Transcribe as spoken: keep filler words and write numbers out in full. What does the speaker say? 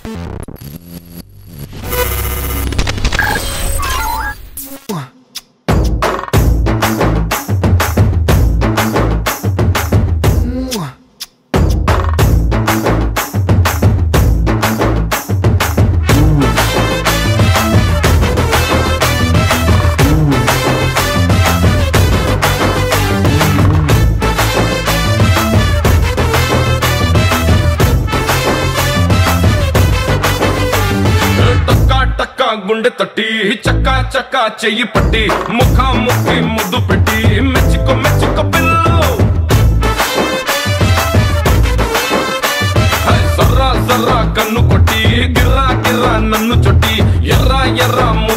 గుండె తట్టి చక్కా చక్కా చెయ్యి పట్టి ముఖా ముఖి ముద్దు పెట్టి మెచ్చుకో మెచ్చుకో పిల్లు జర్రా జర్రా కన్ను కొట్టి గిర్రా గిర్రా నన్ను చొట్టి ఎర్రా ఎర్రా